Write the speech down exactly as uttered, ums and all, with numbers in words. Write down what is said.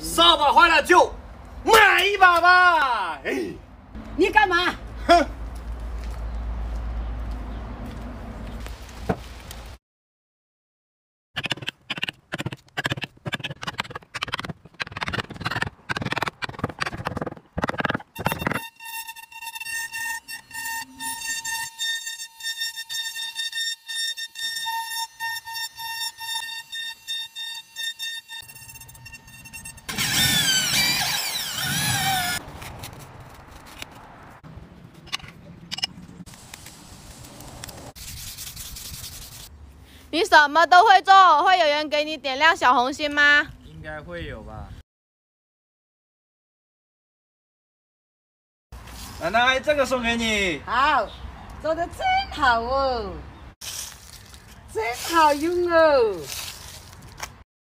扫把坏了就买一把吧。哎， 你干嘛？ 哼。 你什么都会做，会有人给你点亮小红心吗？ 应该会有吧。 奶奶，这个送给你。 好，做的真好哦，真好用哦。